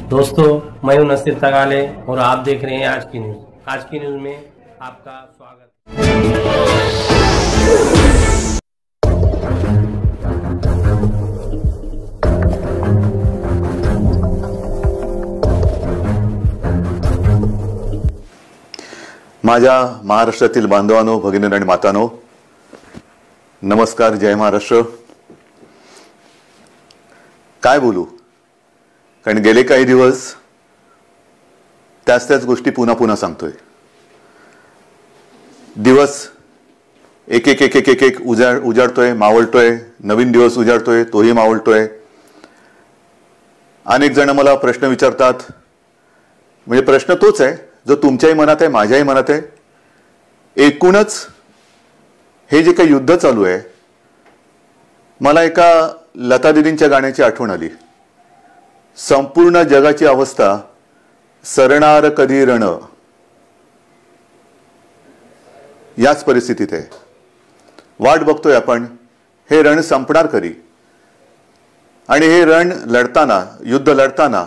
दोस्तों, मैं हूं नसीर तगाले और आप देख रहे हैं आज की न्यूज़। आज की न्यूज़ में आपका स्वागत माझ्या महाराष्ट्रातील बांधवांनो, भगिनी आणि मातांनो, नमस्कार, जय महाराष्ट्र। काय बोलू, कारण गेले काही दिवस त्याच गोष्टी पुन्हा पुन्हा सांगतोय। दिवस एक एक एक एक एक एक उजाडतोय, मावळतोय, नवीन दिवस उजाडतोय, तोही मावळतोय। अनेक जण मला प्रश्न विचारतात, म्हणजे प्रश्न तोच आहे जो तुमच्याही मनात आहे, माझ्याही मनात आहे। एकूणच हे जे काही युद्ध चालू आहे, मला एका लता दीदींच्या गाण्याची आठवण आली। संपूर्ण जगाची अवस्था सरणार कधी रण, याच परिस्थितीत आहे। वाट बघतोय आपण, हे रण संपणार कधी। आणि हे रण लढताना, युद्ध लढताना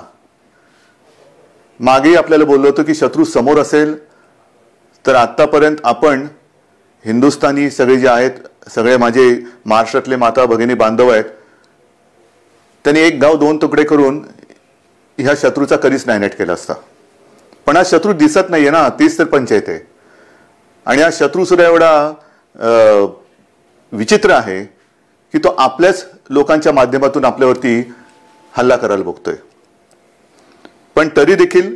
मागे आपल्याला बोललो होतो की शत्रू समोर असेल तर आतापर्यंत आपण हिंदुस्थानी सगळे जे आहेत, सगळे माझे महाराष्ट्रातले माता भगिनी बांधव आहेत, त्यांनी एक गाव दोन तुकडे करून ह्या शत्रूचा कधीच नायनाट केला असता। पण हा शत्रू दिसत नाहीये ना, तीच तर पंचायत आहे। आणि हा शत्रू सुद्धा एवढा विचित्र आहे की तो आपल्याच लोकांच्या माध्यमातून आपल्यावरती हल्ला करायला बघतोय। पण तरी देखील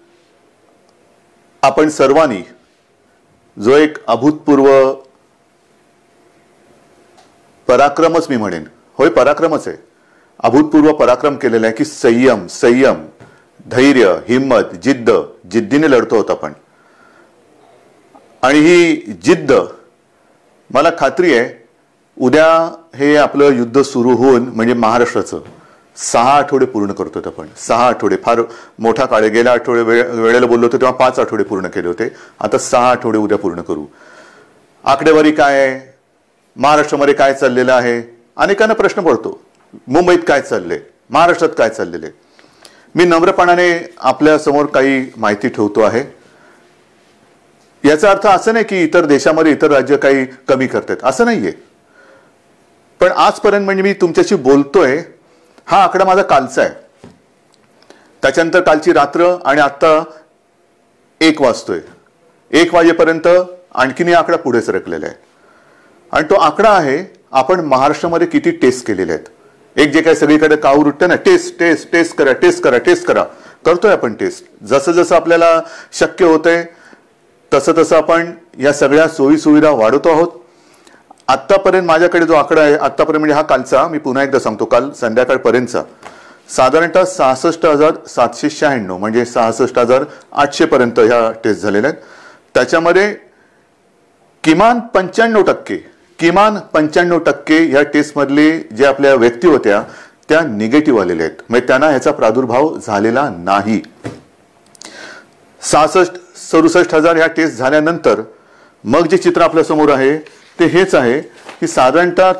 आपण सर्वांनी जो एक अभूतपूर्व पराक्रमच, मी म्हणेन, होय पराक्रमच आहे, अभूतपूर्व पराक्रम केलेला आहे की संयम, धैर्य, हिम्मत, जिद्दीने लढतो होता आपण। आणि ही जिद्द, मला खात्री आहे उद्या हे आपलं युद्ध सुरू होऊन, म्हणजे महाराष्ट्राचं 6 आठवडे पूर्ण करतोय आपण। 6 आठवडे फार मोठा काळ आहे। गेल्या वेळेला बोललो होतो तेव्हा 5 आठवडे पूर्ण केले होते, आता 6 आठवडे उद्या पूर्ण करू। आकडेवारी काय आहे, महाराष्ट्रामध्ये काय चाललेलं आहे, अनेकांना प्रश्न पडतो। मुंबईत काय चाललंय, महाराष्ट्रात काय चाललेलं आहे। मी नम्रपणाने आपल्या समोर काही माहिती ठेवतो आहे। याचा अर्थ असं नाही की इतर देशामध्ये इतर राज्य काही कमी करतात, असं नाहीये। पण आजपर्यंत म्हणजे मी तुमच्याशी बोलतोय, हा आकडा माझा कालचा आहे, त्याच्यानंतर कालची रात्र, आणि आता 1 वाजतोय। 1 वाजेपर्यंत आणखीन आकडा पुढे सरकलेला आहे। आणि तो आकडा आहे आपण महाराष्ट्रामध्ये किती टेस्ट केलेले आहेत। एक जे काही सगळीकडे काऊर उठते ना, टेस्ट करा, करतोय आपण टेस्ट। जसं जसं आपल्याला शक्य होतंय तसं तसं आपण या सगळ्या सोयी सुविधा वाढवतो आहोत। आतापर्यंत माझ्याकडे जो आकडा आहे, आतापर्यंत म्हणजे हा कालचा, मी पुन्हा एकदा सांगतो, काल संध्याकाळपर्यंतचा साधारणतः 66,796, म्हणजे 66,800 पर्यंत ह्या टेस्ट झालेल्या आहेत। त्याच्यामध्ये किमान 95% ह्या टेस्ट मधले जे आपल्या व्यक्ती होत्या त्या निगेटिव्ह आलेल्या आहेत, म्हणजे त्यांना ह्याचा प्रादुर्भाव झालेला नाही। 66-67 ह्या टेस्ट झाल्यानंतर मग जे चित्र आपल्या समोर आहे ते हेच आहे की साधारणतः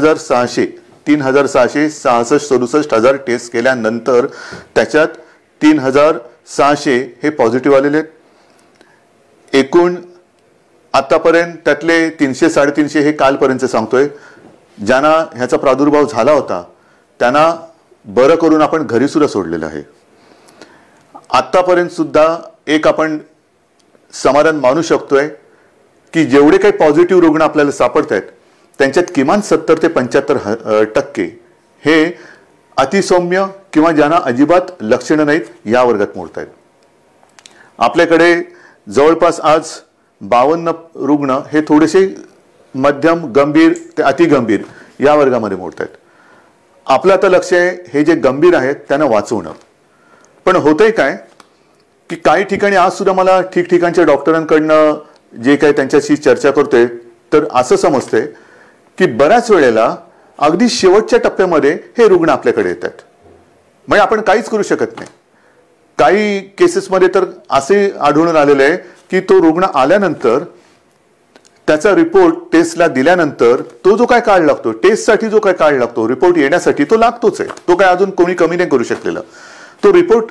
3,666 टेस्ट केल्यानंतर त्याच्यात 3,600 हे पॉझिटिव्ह आलेले आहेत। एकूण आतापर्यंत त्यातले 300-350 हे कालपर्यंत सांगतोय, ज्यांना ह्याचा प्रादुर्भाव झाला होता त्यांना बरं करून आपण घरी सुद्धा सोडलेलं आहे। आतापर्यंत सुद्धा एक आपण समाधान मानू शकतोय की जेवढे काही पॉझिटिव्ह रुग्ण आपल्याला सापडत आहेत त्यांच्यात किमान 70 ते 75% हे अतिसौम्य किंवा ज्यांना अजिबात लक्षणं नाहीत या वर्गात मोडत आहेत। आपल्याकडे जवळपास आज 52 रुग्ण हे थोडेसे मध्यम गंभीर ते अतिगंभीर या वर्गामध्ये मोडत आहेत। आपलं आता लक्ष आहे हे जे गंभीर आहेत त्यांना वाचवणं। पण होतंय काय की काही ठिकाणी आज सुद्धा मला ठिकठिकाणच्या डॉक्टरांकडनं जे काही त्यांच्याशी चर्चा करतोय तर असं समजतंय की बऱ्याच वेळेला अगदी शेवटच्या टप्प्यामध्ये हे रुग्ण आपल्याकडे येतात, म्हणजे आपण काहीच करू शकत नाही। काही केसेसमध्ये तर असे आढळून आलेले आहे की तो रुग्ण आल्यानंतर त्याचा रिपोर्ट टेस्टला दिल्यानंतर तो जो काय काळ लागतो, टेस्टसाठी जो काय काळ लागतो, रिपोर्ट येण्यासाठी तो लागतोच आहे, तो काय अजून कोणी कमी नाही करू शकलेला। तो रिपोर्ट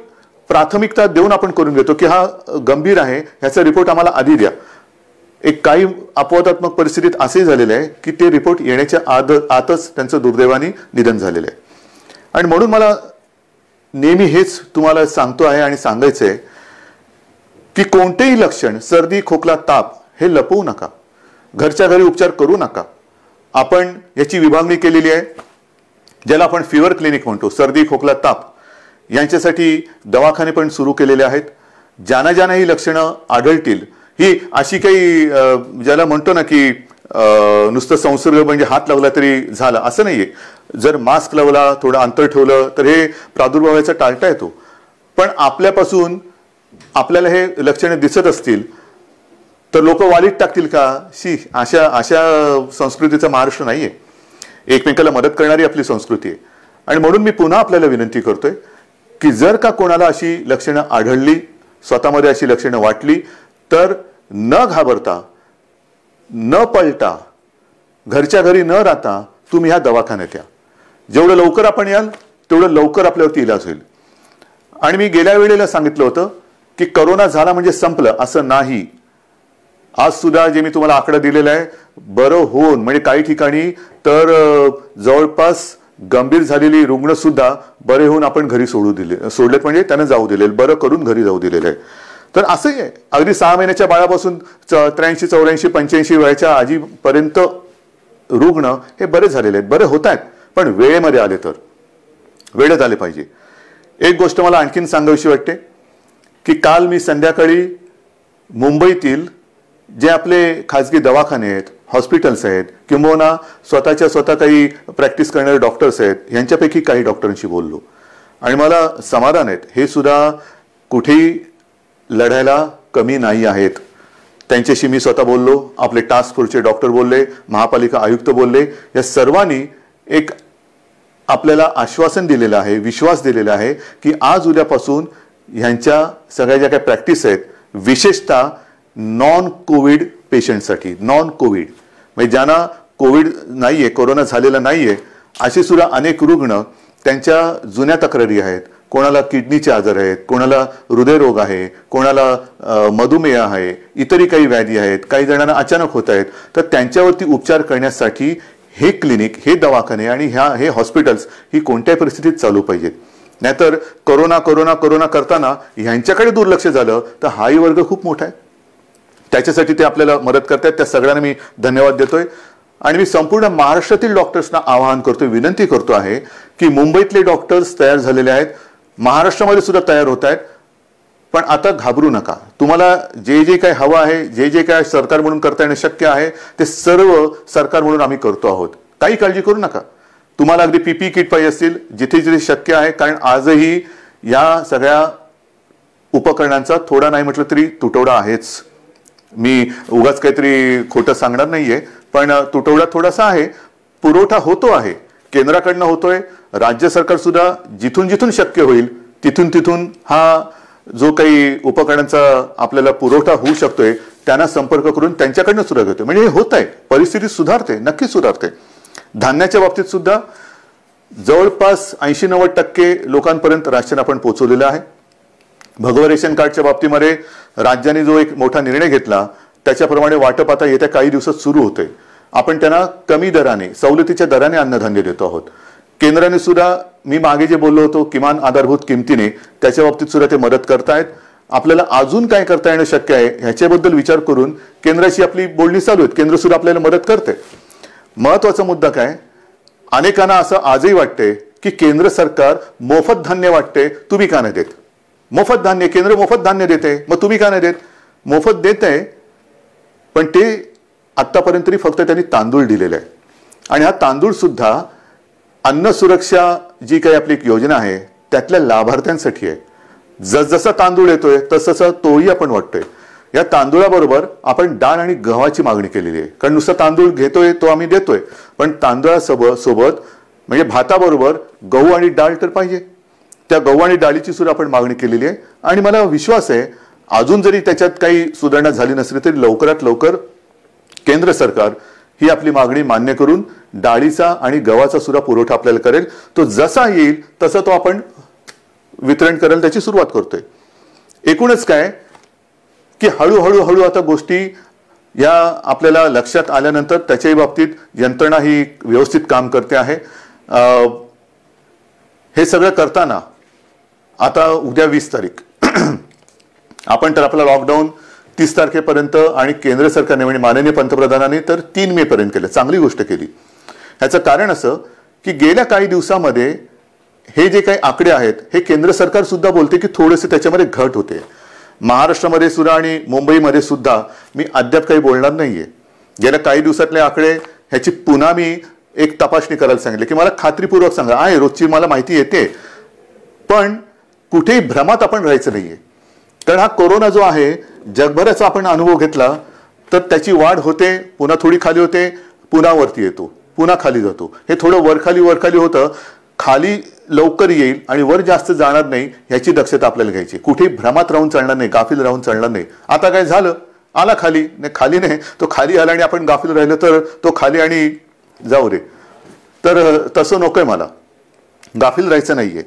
प्राथमिकता देऊन आपण करून घेतो की हा गंभीर आहे, ह्याचा रिपोर्ट आम्हाला आधी द्या. एक काही अपवादात्मक परिस्थितीत असे झालेले आहे की ते रिपोर्ट येण्याच्या आतच त्यांचं दुर्दैवाने निधन झालेलं आहे. आणि म्हणून मला नेहमी हेच तुम्हाला सांगतो आहे आणि सांगायचं आहे की कोणतेही लक्षण, सर्दी, खोकला, ताप हे लपवू नका, घरच्या घरी उपचार करू नका. आपण याची विभागणी केलेली आहे, ज्याला आपण फीवर क्लिनिक म्हणतो. सर्दी, खोकला, ताप यांच्यासाठी दवाखाने पण सुरू केलेले आहेत. ज्यांना ज्यांना ही लक्षणं आढळतील, ही अशी काही ज्याला म्हणतो ना की नुसतं संसर्ग म्हणजे हात लावला तरी झाला असं नाहीये. जर मास्क लावला, थोडं अंतर ठेवलं तर हे प्रादुर्भावाचा टाळता येतो. पण आपल्यापासून आपल्याला हे लक्षणं दिसत असतील तर लोक वालीत टाकतील का? अशा संस्कृतीचा महाराष्ट्र नाहीये. एकमेकाला मदत करणारी आपली संस्कृती आहे. आणि म्हणून मी पुन्हा आपल्याला विनंती करतोय की जर का कोणाला अशी लक्षणं आढळली, स्वतःमध्ये अशी लक्षणं वाटली, तर न घाबरता, न पळता, घरच्या घरी न राहता तुम्ही ह्या दवाखान्यात या. जेवढं लवकर आपण याल तेवढं लवकर आपल्यावरती इलाज होईल. आणि मी गेल्या वेळेला सांगितलं होतं की करोना झाला म्हणजे संपलं, असं नाही. आज सुद्धा जे मी तुम्हाला आकडा दिलेला आहे, बरं होऊन म्हणजे काही ठिकाणी तर जवळपास गंभीर झालेली रुग्ण सुद्धा बरे होऊन आपण घरी सोडलेत, म्हणजे त्यांना जाऊ दिले, बरं करून घरी जाऊ दिलेलं आहे. तर असंही आहे, अगदी 6 महिन्याच्या बाळापासून 83, 84, 85 वयाच्या आजीपर्यंत रुग्ण हे बरे झालेले आहेत, बरे होत आहेत. पण वेळेमध्ये आले तर, वेळेत आले पाहिजे. एक गोष्ट मला आणखीन सांगावीशी वाटते की काल मी संध्याकाळी मुंबईतील जे आपले खाजगी दवाखाने आहेत, हॉस्पिटल्स आहेत, किंबहुना स्वतः काही प्रॅक्टिस करणारे डॉक्टर्स आहेत, यांच्यापैकी काही डॉक्टरांशी बोललो. आणि मला समाधान आहेत, हे सुद्धा कुठेही लढायला कमी नाही आहेत. त्यांच्याशी मी स्वतः बोललो, आपले टास्क फोर्सचे डॉक्टर बोलले, महापालिका आयुक्त बोलले. या सर्वांनी एक आपल्याला आश्वासन दिलेलं आहे, विश्वास दिलेला आहे की आज उद्यापासून ह्यांच्या सगळ्या ज्या काही प्रॅक्टिस आहेत, विशेषतः नॉन कोविड पेशंटसाठी, नॉन कोविड म्हणजे ज्यांना कोविड नाहीये, कोरोना झालेला नाहीये, असे सुद्धा अनेक रुग्ण, त्यांच्या जुन्या तक्रारी आहेत. कोणाला किडनीचे आजार आहेत, कोणाला हृदयरोग आहे, कोणाला मधुमेह आहे, इतरही काही व्याधी आहेत, काही जणांना अचानक होत आहेत. तर त्यांच्यावरती उपचार करण्यासाठी हे क्लिनिक, हे दवाखाने आणि हे हॉस्पिटल्स ही कोणत्याही परिस्थितीत चालू पाहिजेत. नाहीतर कोरोना कोरोना कोरोना करताना ह्यांच्याकडे दुर्लक्ष झालं तर हाही वर्ग खूप मोठा आहे. त्याच्यासाठी ते आपल्याला मदत करतात, त्या सगळ्यांना मी धन्यवाद देतोय. आणि मी संपूर्ण महाराष्ट्रातील डॉक्टर्सना आवाहन करतोय, विनंती करतो आहे की मुंबईतले डॉक्टर्स तयार झालेले आहेत, महाराष्ट्रामध्ये सुद्धा तयार होत आहेत. पण आता घाबरू नका. तुम्हाला जे जे काही हवं आहे, जे जे काय सरकार म्हणून करता येणं शक्य आहे, ते सर्व सरकार म्हणून आम्ही करतो आहोत. काही काळजी करू नका. तुम्हाला अगदी पीपी किट पाहिजे असतील, जिथे जिथे शक्य आहे, कारण आजही या सगळ्या उपकरणांचा थोडा नाही म्हटलं तरी तुटवडा आहेच. मी उगाच काहीतरी खोटं सांगणार नाहीये, पण तुटवडा थोडासा आहे. पुरवठा होतो आहे, केंद्राकडनं होतोय, राज्य सरकार सुद्धा जिथून जिथून शक्य होईल तिथून हा जो काही उपकरणांचा आपल्याला पुरवठा होऊ शकतोय त्यांना संपर्क करून त्यांच्याकडनं सुद्धा घेतोय. म्हणजे हे होत आहे, परिस्थिती सुधारते, नक्की सुधारते. धान्याच्या बाबतीत सुद्धा जवळपास 80-90% लोकांपर्यंत राशन आपण पोहोचवलेलं आहे. भगवा रेशन कार्डच्या बाबतीमध्ये राज्याने जो एक मोठा निर्णय घेतला त्याच्याप्रमाणे वाटप आता येत्या काही दिवसात सुरू होते. आपण त्यांना कमी दराने, सवलतीच्या दराने अन्नधान्य देतो आहोत. केंद्राने सुद्धा, मी मागे जे बोललो होतो किमान आधारभूत किमतीने, त्याच्या बाबतीत सुद्धा ते मदत करतायत. आपल्याला अजून काय करता येणं शक्य आहे ह्याच्याबद्दल विचार करून केंद्राशी आपली बोलणी चालू आहेत. केंद्र सुद्धा आपल्याला मदत करते. महत्वाचा मुद्दा काय, अनेकांना असं आजही वाटते की केंद्र सरकार मोफत धान्य वाटते, तुम्ही का नाही देत? मोफत धान्य, केंद्र मोफत धान्य देते, मग तुम्ही का नाही देत? मोफत देत आहे, पण ते आतापर्यंत तरी फक्त त्यांनी तांदूळ दिलेले आहे. आणि हा तांदूळ सुद्धा अन्न सुरक्षा जी काही आपली योजना आहे त्यातल्या लाभार्थ्यांसाठी आहे. जसजसा तांदूळ येतोय तसं तोही आपण वाटतोय. या तांदूळाबरोबर आपण डाळ आणि गव्हाची मागणी केलेली आहे. कारण नुसता तांदूळ घेतोय तो आम्ही देतोय, पण तांदळासोबत म्हणजे भाताबरोबर गहू आणि डाळ तर पाहिजे. त्या गहू आणि डाळीची सुद्धा आपण मागणी केलेली आहे. आणि मला विश्वास आहे अजून जरी त्याच्यात काही सुधारणा झाली नसली तरी लवकरात लवकर केंद्र सरकार ही आपली मागणी मान्य करून डाळीचा आणि गव्हाचा सुद्धा पुरवठा आपल्याला करेल. तो जसा येईल तसा तो आपण वितरण करायला त्याची सुरुवात करतोय. एकूणच काय की हळूहळू आता गोष्टी या आपल्याला लक्षात आल्यानंतर त्याच्याही बाबतीत यंत्रणा ही व्यवस्थित काम करते आहे. हे सगळं करताना आता उद्या 20 तारीख आपण तर आपला लॉकडाऊन 30 तारखेपर्यंत आणि केंद्र सरकारने म्हणजे माननीय पंतप्रधानांनी तर 3 मे पर्यंत केलं. चांगली गोष्ट केली. ह्याचं कारण असं की गेल्या काही दिवसामध्ये हे जे काही आकडे आहेत हे केंद्र सरकार सुद्धा बोलते की थोडेसे त्याच्यामध्ये घट होते. महाराष्ट्रामध्ये सुद्धा आणि मुंबईमध्ये सुद्धा मी अद्याप काही बोलणार नाहीये. गेल्या काही दिवसातले आकडे ह्याची पुन्हा मी एक तपासणी करायला सांगितले की मला खात्रीपूर्वक सांगा. आहे रोजची मला माहिती येते, पण कुठेही भ्रमात आपण राहायचं नाहीये. कारण हा कोरोना जो आहे जगभराचा आपण अनुभव घेतला तर त्याची वाढ होते, पुन्हा थोडी खाली होते, पुन्हा वरती येतो, पुन्हा खाली जातो. हे थोडं वरखाली होतं. खाली लवकर येईल आणि वर जास्त जाणार नाही ह्याची दक्षता आपल्याला घ्यायची. कुठेही भ्रमात राहून चालणार नाही, गाफील राहून चालणार नाही. आता काय झालं, आला खाली नाही तो खाली आला आणि आपण गाफील राहिलो तर तो खाली आणि जाऊ रे. तर तसं नकोय, मला गाफील राहायचं नाहीये.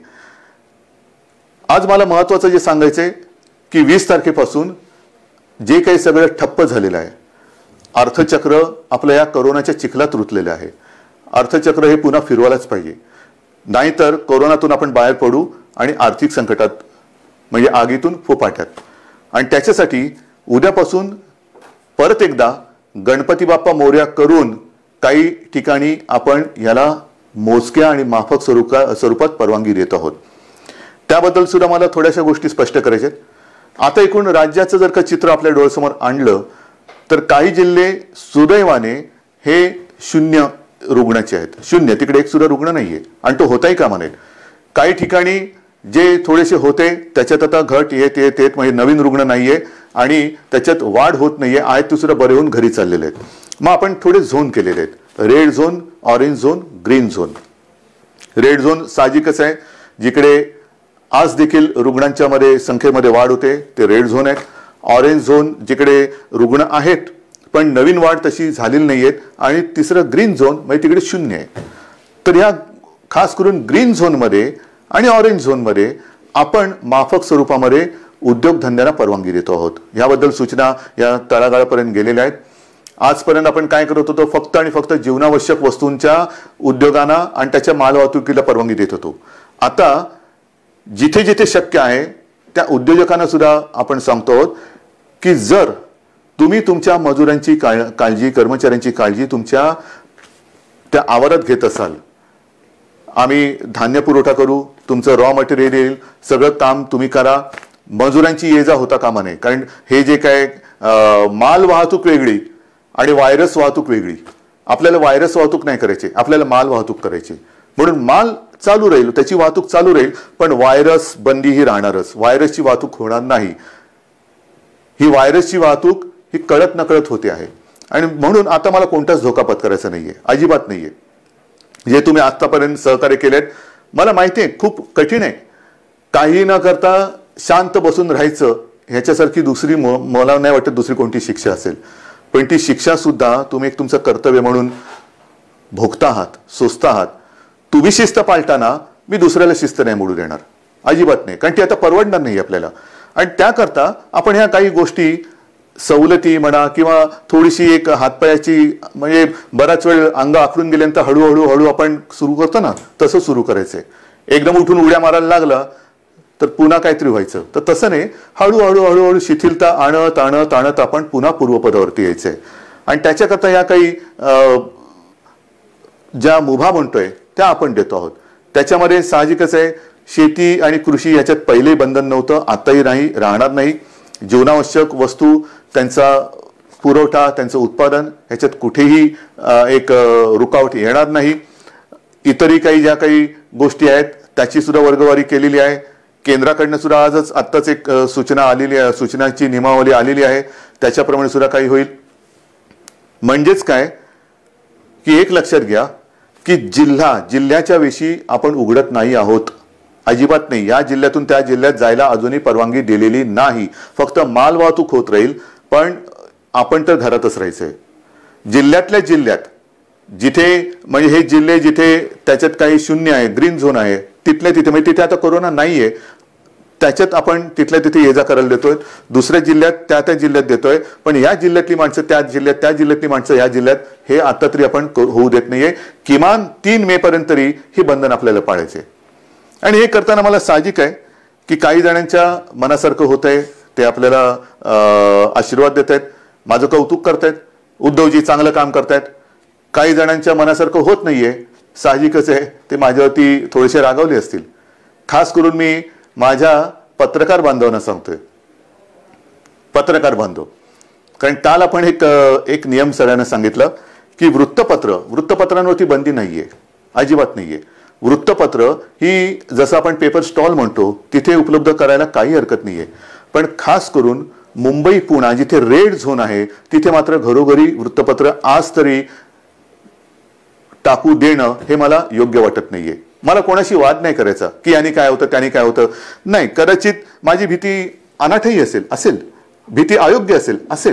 आज मला महत्वाचं जे सांगायचंय की 20 तारखेपासून जे काही सगळं ठप्प झालेलं आहे, अर्थचक्र आपलं या कोरोनाच्या चिखलात रुतलेलं आहे. अर्थचक्र हे पुन्हा फिरवायलाच पाहिजे, नाहीतर कोरोनातून आपण बाहेर पडू आणि आर्थिक संकटात म्हणजे आगीतून फोपाट्यात. आणि त्याच्यासाठी उद्यापासून परत एकदा गणपती बाप्पा मोरया करून काही ठिकाणी आपण याला मोजक्या आणि माफक स्वरूपात परवानगी देत आहोत. त्याबद्दल सुद्धा मला थोड्याशा गोष्टी स्पष्ट करायच्या आहेत. आता एकूण राज्याचं जर का चित्र आपल्या डोळ्यासमोर आणलं तर काही जिल्हे सुदैवाने हे 0 रुग्णाचे आहेत. 0, तिकडे एक सुद्धा रुग्ण नाहीये आणि तो होताही कामा नये. काही ठिकाणी जे थोडेसे होते त्याच्यात आता घट येत म्हणजे नवीन रुग्ण नाहीये आणि त्याच्यात वाढ होत नाहीये. आहेत ते सुद्धा बरे होऊन घरी चाललेले आहेत. मग आपण थोडे झोन केलेले आहेत, red zone, orange zone, green zone. Red zone साहजिकच आहे, जिकडे आज देखील रुग्णांच्या संख्येमध्ये वाढ होते ते रेड झोन आहे. ऑरेंज झोन जिकडे रुग्ण आहेत पण नवीन वाढ तशी झालेली नाहीये. आणि तिसरं ग्रीन झोन म्हणजे तिकडे 0 आहे. तर ह्या खास करून ग्रीन झोनमध्ये आणि ऑरेंज झोनमध्ये आपण माफक स्वरूपामध्ये उद्योगधंद्यांना परवानगी देतो आहोत. याबद्दल सूचना या तळागाळापर्यंत गेलेल्या आहेत. आजपर्यंत आपण काय करत होतो, फक्त आणि फक्त जीवनावश्यक वस्तूंच्या उद्योगांना आणि त्याच्या मालवाहतुकीला परवानगी देत होतो. आता जिथे जिथे शक्य आहे त्या उद्योजकांना सुद्धा आपण सांगतो आहोत की जर तुम्ही तुमच्या मजुरांची काळजी, कर्मचाऱ्यांची काळजी तुमच्या त्या आवारात घेत असाल, आम्ही धान्य पुरवठा करू, तुमचं रॉ मटेरियल येईल, सगळं काम तुम्ही करा, मजुरांची ये जा होता कामा नये. कारण हे जे काय माल वाहतूक वेगळी आणि व्हायरस वाहतूक वेगळी. आपल्याला व्हायरस वाहतूक नाही करायची, आपल्याला माल वाहतूक करायची. म्हणून माल चालू राहील, त्याची वाहतूक चालू राहील, पण व्हायरस बंदी ही राहणारच. व्हायरसची वाहतूक होणार नाही. ही व्हायरसची वाहतूक ही कळत नकळत होते आहे. आणि म्हणून आता मला कोणताच धोका पत्करायचा नाहीये, अजिबात नाहीये. जे तुम्ही आतापर्यंत सहकार्य केलेत मला माहिती आहे खूप कठीण आहे. काही न करता शांत बसून राहायचं ह्याच्यासारखी दुसरी मला नाही वाटत दुसरी कोणती शिक्षा असेल. पण ती शिक्षा सुद्धा तुम्ही एक तुमचं कर्तव्य म्हणून भोगता आहात, सोसता आहात. तुम्ही शिस्त पाळताना मी दुसऱ्याला शिस्त नाही मोडू देणार, अजिबात नाही. कारण ती आता परवडणार नाही आपल्याला. आणि त्याकरता आपण ह्या काही गोष्टी सवलती म्हणा किंवा थोडीशी एक हातपायाची म्हणजे बराच वेळ अंग आखडून गेल्यानंतर हळूहळू आपण सुरू करतो ना, तसं सुरू करायचंय. एकदम उठून उड्या मारायला लागला तर पुन्हा काहीतरी व्हायचं. तर तसं नाही, हळूहळू शिथिलता आणत आपण पुन्हा पूर्वपदावरती यायचंय. आणि त्याच्याकरता या काही ज्या मुभा म्हणतोय त्या आपण देतो आहोत. त्याच्यामध्ये साहजिकच आहे, शेती आणि कृषी याच्यात पहिलेही बंधन नव्हतं, आताही नाही, राहणार नाही. जीवनावश्यक वस्तू, त्यांचा पुरवठा, त्यांचं उत्पादन ह्याच्यात कुठेही एक रुकावट येणार नाही. इतरही काही ज्या काही गोष्टी आहेत त्याची सुद्धा वर्गवारी केलेली आहे. केंद्राकडनं सुद्धा आत्ताच एक सूचना आलेली आहे, सूचनाची नियमावली आलेली आहे, त्याच्याप्रमाणे सुद्धा काही होईल. म्हणजेच काय की एक लक्षात घ्या की जिल्ह्याच्या विषयी आपण उघडत नाही आहोत, अजिबात नाही. या जिल्ह्यातून त्या जिल्ह्यात जायला अजूनही परवानगी दिलेली नाही. फक्त माल वाहतूक होत राहील, पण आपण तर घरातच राहायचंय. जिल्ह्यातल्या जिल्ह्यात जिथे म्हणजे हे जिल्हे जिथे त्याच्यात काही 0 आहे, ग्रीन झोन आहे, तिथल्या तिथे म्हणजे तिथे आता कोरोना नाहीये, त्याच्यात आपण तिथल्या तिथे ये जा करायला देतोय, दुसऱ्या जिल्ह्यात त्या जिल्ह्यात देतोय, पण या जिल्ह्यातली माणसं त्या जिल्ह्यातली माणसं या जिल्ह्यात, हे आता तरी आपण होऊ देत नाहीये. किमान 3 मे पर्यंत तरी ही बंधन आपल्याला पाळायचे. आणि हे करताना मला साहजिक आहे की काही जणांच्या मनासारखं होतंय, ते आपल्याला आशीर्वाद देत आहेत, माझं कौतुक करतायत, उद्धवजी चांगलं काम करतायत. काही जणांच्या मनासारखं होत नाहीये, साहजिकच आहे, ते माझ्यावरती थोडेसे रागावले असतील. खास करून मी माझ्या पत्रकार बांधवांना सांगतोय, पत्रकार बांधव, कारण काल आपण एक नियम सगळ्यांना सांगितलं की वृत्तपत्रांवरती बंदी नाहीये, अजिबात नाहीये. वृत्तपत्र ही जसं आपण पेपर स्टॉल म्हणतो तिथे उपलब्ध करायला काही हरकत नाहीये, पण खास करून मुंबई पुणे जिथे रेड झोन आहे तिथे मात्र घरोघरी वृत्तपत्र आज तरी टाकू देणं हे मला योग्य वाटत नाहीये. मला कोणाशी वाद नाही करायचा की याने काय होतं त्याने काय होतं, नाही. कदाचित माझी भीती अनाठही असेल, भीती अयोग्य असेल,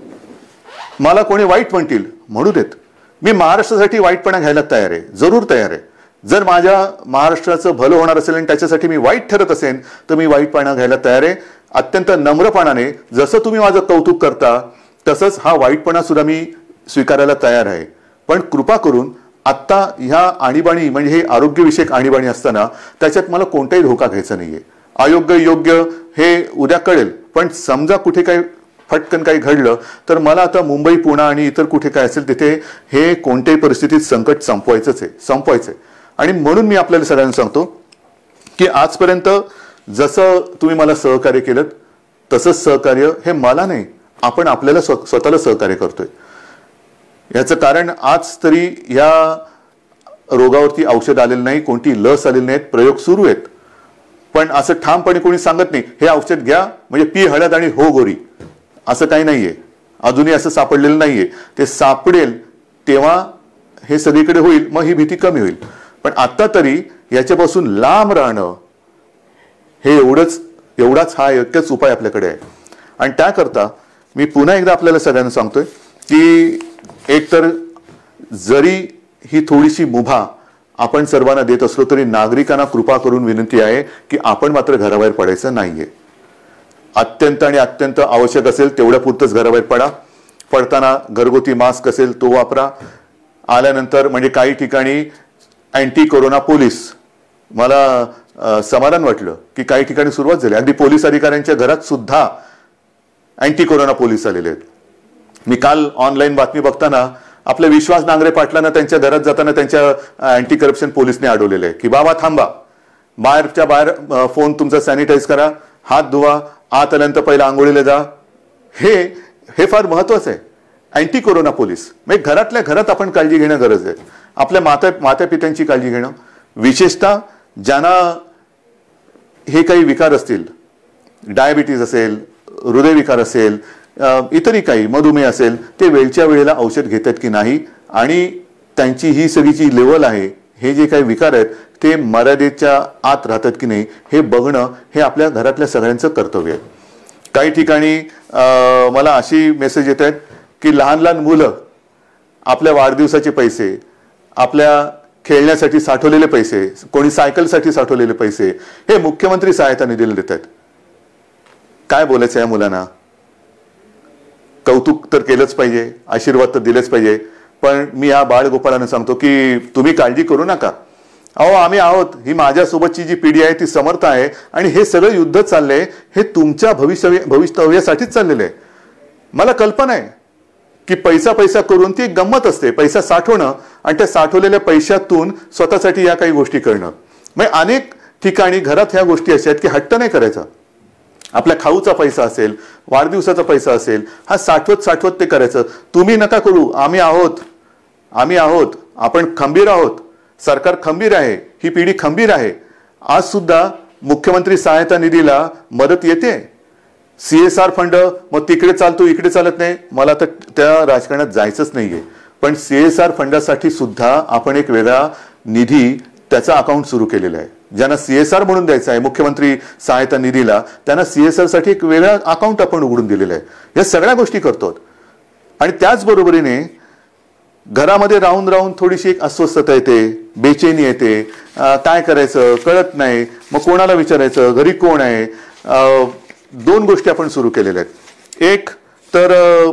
मला कोणी वाईट म्हणतील म्हणू देत. मी महाराष्ट्रासाठी वाईटपणा घ्यायला तयार आहे, जरूर तयार आहे. जर माझ्या महाराष्ट्राचं भलं होणार असेल आणि त्याच्यासाठी मी वाईट ठरत असेल तर मी वाईटपणा घ्यायला तयार आहे. अत्यंत नम्रपणाने, जसं तुम्ही माझं कौतुक करता तसंच हा वाईटपणा सुद्धा मी स्वीकारायला तयार आहे. पण कृपा करून आत्ता ह्या आणीबाणी, म्हणजे हे आरोग्यविषयक आणीबाणी असताना त्याच्यात मला कोणताही धोका घ्यायचा नाहीये. अयोग्य योग्य हे उद्या कळेल, पण समजा कुठे काही फटकन काही घडलं तर मला आता मुंबई पुणे आणि इतर कुठे काय असेल तिथे हे कोणत्याही परिस्थितीत संकट संपवायचंय. आणि म्हणून मी आपल्याला सगळ्यांना सांगतो की आजपर्यंत जसं तुम्ही मला सहकार्य केलं तसंच सहकार्य हे मला नाही, आपण आपल्याला स्वतःला सहकार्य करतोय. याचं कारण आज तरी या रोगावरती औषध आलेलं नाही, कोणती लस आलेली नाहीत, प्रयोग सुरू आहेत. पण असं ठामपणे कोणी सांगत नाही हे औषध घ्या म्हणजे पी हळद आणि हो गोरी, असं काही नाहीये. अजूनही असं सापडलेलं नाहीये. ते सापडेल तेव्हा हे सगळीकडे होईल, मग ही भीती कमी होईल. पण आता तरी याच्यापासून लांब राहणं हे एवढाच हा एकच उपाय आपल्याकडे आहे. आणि त्याकरता मी पुन्हा एकदा आपल्याला सगळ्यांना सांगतोय की एकतर जरी ही थोडीशी मुभा आपण सर्वांना देत असलो तरी नागरिकांना कृपा करून विनंती आहे की आपण मात्र घराबाहेर पडायचं नाहीये. अत्यंत आणि अत्यंत आवश्यक असेल तेवढ्या पुरतच घराबाहेर पडा. पडताना घरगुती मास्क असेल तो वापरा. आल्यानंतर म्हणजे काही ठिकाणी अँटी कोरोना पोलीस, मला समाधान वाटलं की काही ठिकाणी सुरुवात झाली. अगदी पोलीस अधिकाऱ्यांच्या घरात सुद्धा अँटी कोरोना पोलीस आलेले आहेत. मी काल ऑनलाईन बातमी बघताना आपल्या विश्वास नांगरे पाटलांना त्यांच्या घरात जाताना त्यांच्या अँटी करप्शन पोलिसने अडवलेले आहे की बाबा थांबा, बाहेर फोन तुमचा सॅनिटाईज करा, हात धुवा, आत आल्यानंतर पहिला आंघोळीला जा. हे फार महत्वाचं आहे. अँटी कोरोना पोलीस म्हणजे घरातल्या घरात आपण काळजी घेणं गरज आहे. आपल्या माता पित्यांची काळजी घेणं, विशेषतः ज्यांना हे काही विकार असतील, डायबिटीज असेल, हृदयविकार असेल, इतरही काही मधुमेह असेल, ते वेळच्या वेळेला औषध घेतात की नाही आणि त्यांची ही सगळी जी लेवल आहे, हे जे काही विकार आहेत ते मर्यादेच्या आत राहतात की नाही हे बघणं हे आपल्या घरातल्या सगळ्यांचं कर्तव्य आहे. काही ठिकाणी मला अशी मेसेज येत आहेत की लहान लहान मुलं आपल्या वाढदिवसाचे पैसे, आपल्या खेळण्यासाठी साठवलेले पैसे, कोणी सायकलसाठी साठवलेले पैसे हे मुख्यमंत्री सहायता निधीला देत आहेत. काय बोलायचं या मुलांना? कौतुक तर केलंच पाहिजे, आशीर्वाद तर दिलेच पाहिजे, पण मी या बाळगोपाळांना सांगतो की तुम्ही काळजी करू नका. अहो आम्ही आहोत. ही माझ्यासोबतची जी पिढी आहे ती समर्थ आहे आणि हे सगळं युद्ध चाललंय हे तुमच्या भवितव्यासाठीच चाललेलं आहे. मला कल्पना आहे की पैसा करून ती गंमत असते, पैसा साठवणं आणि त्या साठवलेल्या पैशातून स्वतःसाठी या काही गोष्टी करणं. म्हणजे अनेक ठिकाणी घरात ह्या गोष्टी अशा आहेत की हट्ट नाही करायचा. आपल्या खाऊचा पैसा असेल, वाढदिवसाचा पैसा असेल, हा साठवत ते करायचं. तुम्ही नका करू. आम्ही आहोत, आपण खंबीर आहोत, सरकार खंबीर आहे, ही पिढी खंबीर आहे. आज सुद्धा मुख्यमंत्री सहायता निधीला मदत येते. CSR फंड मग तिकडे चालतो इकडे चालत नाही, मला तर त्या राजकारणात जायचंच नाहीये. पण CSR फंडासाठी सुद्धा आपण एक वेगळा निधी त्याचा अकाउंट सुरू केलेला आहे. ज्यांना CSR म्हणून द्यायचं आहे मुख्यमंत्री सहायता निधीला, त्यांना CSR साठी एक वेगळा अकाउंट आपण उघडून दिलेलं आहे. या सगळ्या गोष्टी करतो. आणि त्याचबरोबरीने घरामध्ये राहून राहून थोडीशी एक अस्वस्थता येते, बेचैनी येते, काय करायचं कळत नाही, मग कोणाला विचारायचं, घरी कोण आहे. दोन गोष्टी आपण सुरू केलेल्या आहेत. एक तर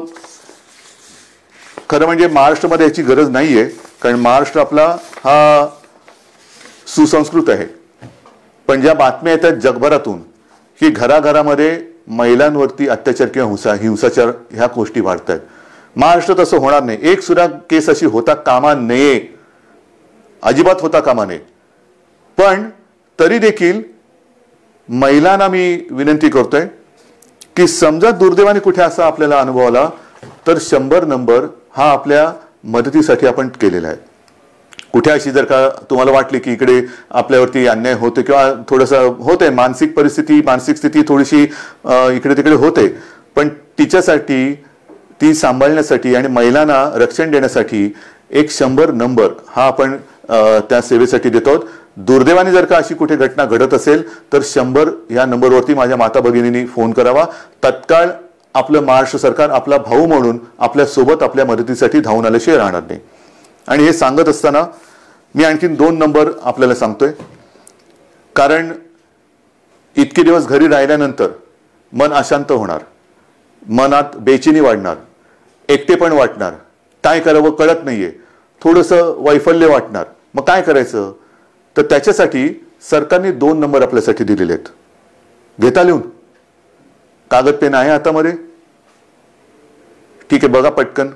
खरं म्हणजे महाराष्ट्रामध्ये याची गरज नाहीये, कारण महाराष्ट्र आपला हा सुसंस्कृत आहे. पण ज्या बातम्या येतात जगभरातून की घराघरामध्ये महिलांवरती अत्याचार किंवा हिंसाचार ह्या गोष्टी वाढतात. महाराष्ट्रात असं होणार नाही. एक सुद्धा केस अशी होता कामा नये, अजिबात होता कामा नये. पण तरी देखील महिलांना मी विनंती करतोय की समजा दुर्दैवाने कुठे असा आपल्याला अनुभव आला तर 100 नंबर हा आपल्या मदतीसाठी आपण केलेला आहे. कुठे अशी जर का तुम्हाला वाटली की इकडे आपल्यावरती अन्याय होते किंवा थोडंसं होते, मानसिक परिस्थिती मानसिक स्थिती थोडीशी इकडे तिकडे होते, पण तिच्यासाठी ती सांभाळण्यासाठी आणि महिलांना रक्षण देण्यासाठी एक 100 नंबर हा आपण त्या सेवेसाठी देतो. दुर्दैवाने जर का अशी कुठे घटना घडत असेल तर 100 या नंबरवरती माझ्या माता भगिनींनी फोन करावा. तत्काळ आपलं महाराष्ट्र सरकार आपला भाऊ म्हणून आपल्या सोबत आपल्या मदतीसाठी धावून आल्याशिवाय राहणार नाही. आणि हे सांगत असताना मी आणखीन 2 नंबर आपल्याला सांगतोय, कारण इतके दिवस घरी राहिल्यानंतर मन अशांत होणार, मनात बेचैनी वाढणार, एकटेपण वाटणार, काय करावं कळत नाहीये, थोडंसं वैफल्य वाटणार. मग काय करायचं? तर त्याच्यासाठी सरकारने 2 नंबर आपल्यासाठी दिलेले आहेत. घेता लिहून? कागद पेन आहे हातामध्ये? ठीक आहे, बघा पटकन.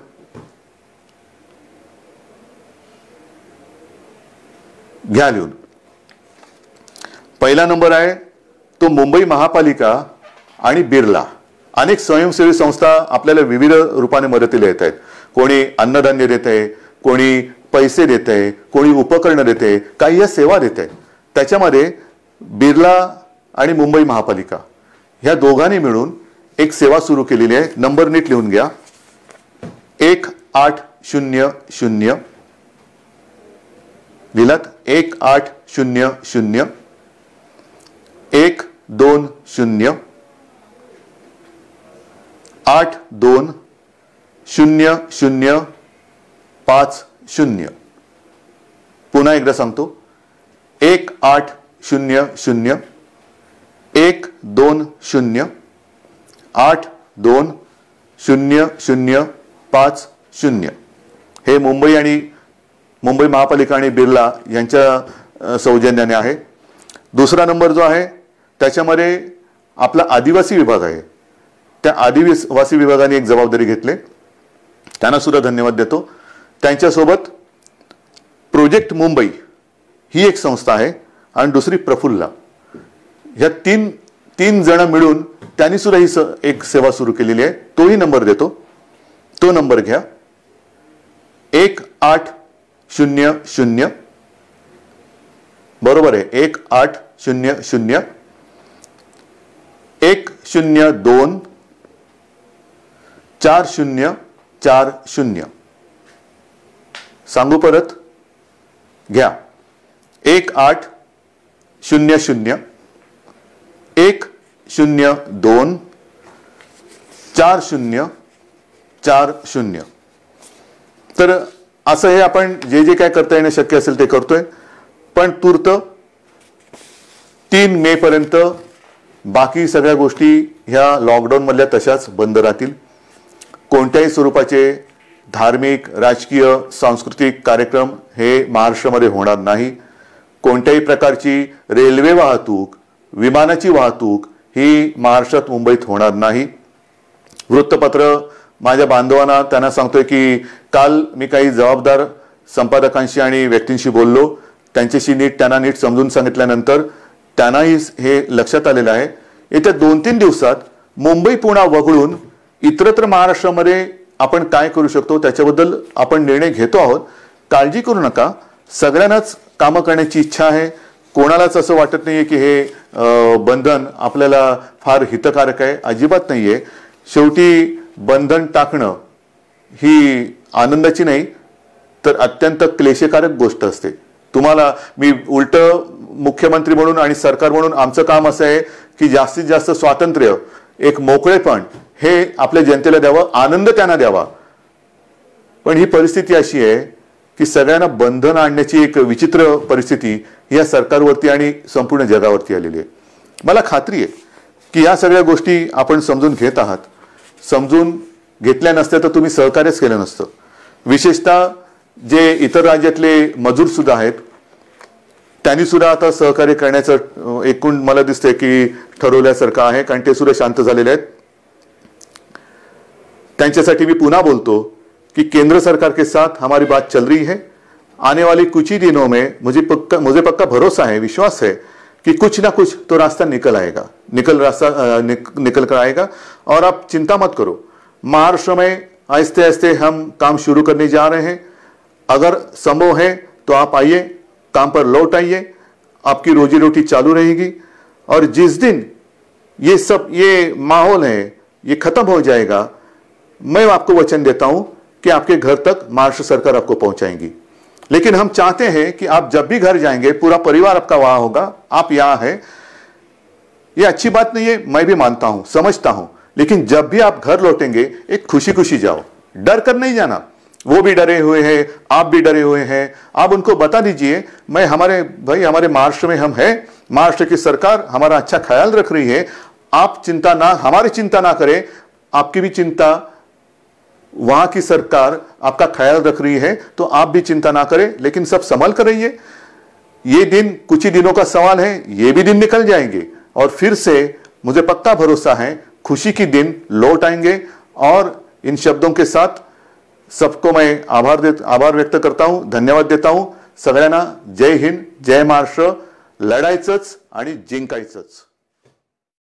घ्या लिहून. पहिला नंबर आहे तो मुंबई महापालिका आणि बिर्ला. अनेक स्वयंसेवी संस्था आपल्याला विविध रूपाने मदतीला येत आहेत. कोणी अन्नधान्य देत आहे, कोणी पैसे देत आहे, कोणी उपकरणं देत आहे, काही या सेवा देत आहे. त्याच्यामध्ये बिर्ला आणि मुंबई महापालिका ह्या दोघांनी मिळून एक सेवा सुरू केलेली आहे. नंबर नीट लिहून घ्या. 1800 लिहिलात? 1800 120 820050. पुन्हा एकदा सांगतो. 1800 120 820050. हे मुंबई महापालिका आणि बिर्ला यांच्या सौजन्याने आहे. दुसरा नंबर जो आहे त्याच्यामध्ये आपला आदिवासी विभाग आहे. त्या आदिवासी विभागाने एक जबाबदारी घेतली, त्यांना सुद्धा धन्यवाद देतो. त्यांच्यासोबत प्रोजेक्ट मुंबई ही एक संस्था आहे आणि दुसरी प्रफुल्ला. ह्या तीन जण मिळून त्यांनी सुद्धा ही एक सेवा सुरू केलेली आहे. तोही नंबर देतो. तो नंबर घ्या. 1800 बरोबर आहे. 1800 102 4040. सांगू परत? घ्या. 1800 102 4040. तर असं हे आपण जे काय करता येणं शक्य असेल ते करतोय. पण तूर्त 3 मे पर्यंत बाकी सगळ्या गोष्टी ह्या लॉकडाऊन मधल्या तशाच बंद राहतील. कोणत्याही स्वरूपाचे धार्मिक, राजकीय, सांस्कृतिक कार्यक्रम हे महाराष्ट्रामध्ये होणार नाही. कोणत्याही प्रकारची रेल्वे वाहतूक, विमानाची वाहतूक ही महाराष्ट्रात, मुंबईत होणार नाही. वृत्तपत्र माझ्या बांधवांना त्यांना सांगतोय की काल मी काही जबाबदार संपादकांशी आणि व्यक्तींशी बोललो. त्यांच्याशी त्यांना नीट समजून सांगितल्यानंतर त्यांनाही हे लक्षात आलेलं आहे. येत्या 2-3 दिवसात मुंबई पुन्हा वगळून इतरत्र महाराष्ट्रामध्ये आपण काय करू शकतो त्याच्याबद्दल आपण निर्णय घेतो आहोत. काळजी करू नका. सगळ्यांनाच कामं करण्याची इच्छा आहे. कोणालाच असं वाटत नाहीये की हे बंधन आपल्याला फार हितकारक आहे. अजिबात नाहीये. शेवटी बंधन टाकणं ही आनंदाची नाही तर अत्यंत क्लेशकारक गोष्ट असते. तुम्हाला मी उलट मुख्यमंत्री म्हणून आणि सरकार म्हणून आमचं काम असं आहे की जास्तीत जास्त स्वातंत्र्य, एक मोकळेपण हे आपल्या जनतेला द्यावं, आनंद त्यांना द्यावा. पण ही परिस्थिती अशी आहे की सगळ्यांना बंधन आणण्याची एक विचित्र परिस्थिती या सरकारवरती आणि संपूर्ण जगावरती आलेली आहे. मला खात्री आहे की या सगळ्या गोष्टी आपण समजून घेत आहात. समजून घेतल्या नसत्या तर तुम्ही सहकार्यच केलं नसतं. विशेषतः जे इतर राज्यातले मजूर सुद्धा आहेत त्यांनी सुद्धा आता सहकार्य करण्याचं एकूण मला दिसतंय की ठरवल्यासारखं आहे, कारण ते सुद्धा शांत झालेले आहेत. त्यांच्यासाठी मी पुन्हा बोलतो कि केंद्र सरकार के साथ हमारी बात चल रही है. आने वाले कुछ ही दिनों में मुझे पक्का भरोसा है, विश्वास है कि कुछ ना कुछ तो रास्ता निकल आएगा, निकल कर आएगा. और आप चिंता मत करो, महाराष्ट्र में आहिस्ते आहिस्ते हम काम शुरू करने जा रहे हैं. अगर संभव है तो आप आइए, काम पर लौट आइए, आपकी रोजी रोटी चालू रहेगी. और जिस दिन ये माहौल है ये खत्म हो जाएगा, मैं आपको वचन देता हूं कि आपके घर तक महाराष्ट्र सरकार आपको पहुंचाएंगी. लेकिन हम चाहते हैं कि आप जब भी घर जाएंगे पूरा परिवार आपका वहां होगा, आप यहां हैं. ये अच्छी बात नहीं है, मैं भी मानता हूं, समझता हूं. लेकिन जब भी आप घर लौटेंगे एक खुशी खुशी जाओ, डर कर नहीं जाना. वो भी डरे हुए हैं, आप भी डरे हुए हैं. आप उनको बता दीजिए हमारे महाराष्ट्र में हम हैं, महाराष्ट्र की सरकार हमारा अच्छा ख्याल रख रही है. आप हमारी चिंता ना करें, आपकी भी चिंता वहां की सरकार आपका ख्याल रख रही है, तो आप भी चिंता ना करें. लेकिन सब संभल कर रहिए. ये दिन कुछ ही दिनों का सवाल है, ये भी दिन निकल जाएंगे और फिर से मुझे पक्का भरोसा है खुशी की दिन लौट आएंगे. और इन शब्दों के साथ सबको मैं आभार व्यक्त करता हूं, धन्यवाद देता हूं. सगळ्यांना जय हिंद, जय महाराष्ट्र. लढायचंच आणि जिंकायचंच.